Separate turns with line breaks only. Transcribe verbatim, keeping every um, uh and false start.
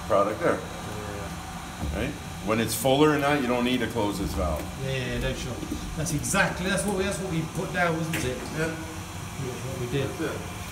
product there.
Yeah.
Right? When it's fuller than that, you don't need to close this valve.
Yeah, yeah, no, sure. That's exactly, that's what we, that's what we put down, wasn't it?
Yeah.
That's what we did.
That's it.